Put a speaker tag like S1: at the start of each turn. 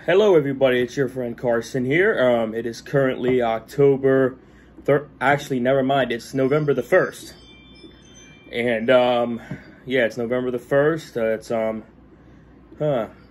S1: Hello everybody, it's your friend Carson here. It is currently actually never mind, it's November the 1st. And yeah, it's November the 1st.